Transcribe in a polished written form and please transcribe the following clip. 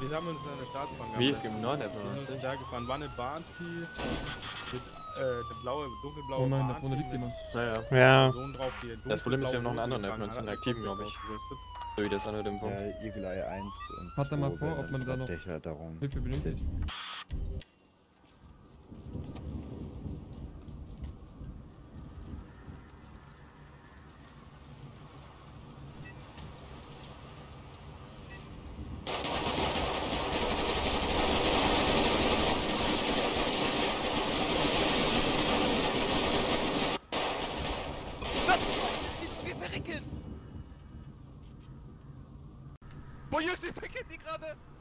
wir haben uns in der Startbahn Wie ist im Norden Wir sind uns da gefahren. War eine Bahnti mit der dunkelblaue Oh nein, da Bahnti vorne liegt mit jemand. Naja. Ja. Personen drauf, die Das Problem ist, wir haben noch einen dunkelblaue anderen App, Hosen einen getragen aktiven, haben, glaube ich. ausgerüstet. So wie das andere Dämpfung. Ja, Eagle Eye 1 und Hat er mal 2 vor, werden ob man unsere da noch Dächer darum Hilfe benötigt? setzen. Boah, Jungs, wir verkennen die gerade!